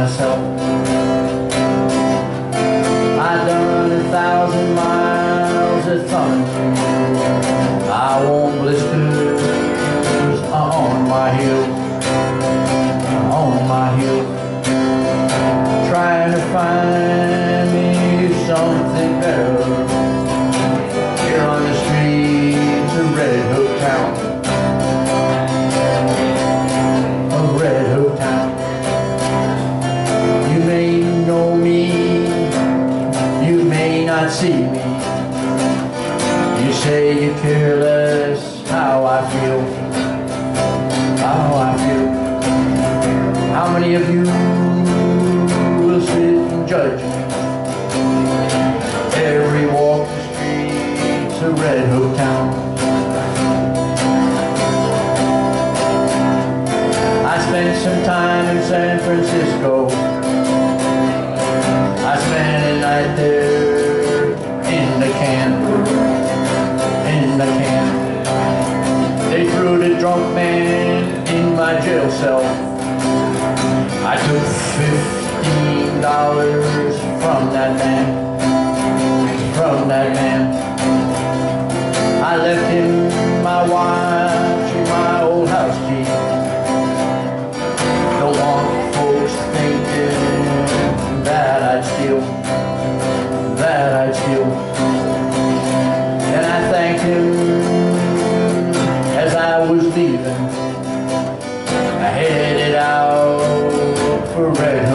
myself. I've done 1,000 miles of thunder. I won't blisters on my heels, on my heels, trying to find me something better here on the streets of Red Hook Town, of Red Hook Town. You may know me, you may not see me. You say you care less how I feel, how I feel. How many of you will sit and judge me? Every walk the streets of Red Hook Town. I spent some time in San Francisco. I spent a night there in the can, in the can. They threw the drunk man in my jail cell. I took $15 from that man, from that man. I left him my watch and my old house key. Don't want folks thinking that I'd steal, that I'd steal. And I thanked him as I was leaving. I headed out for Red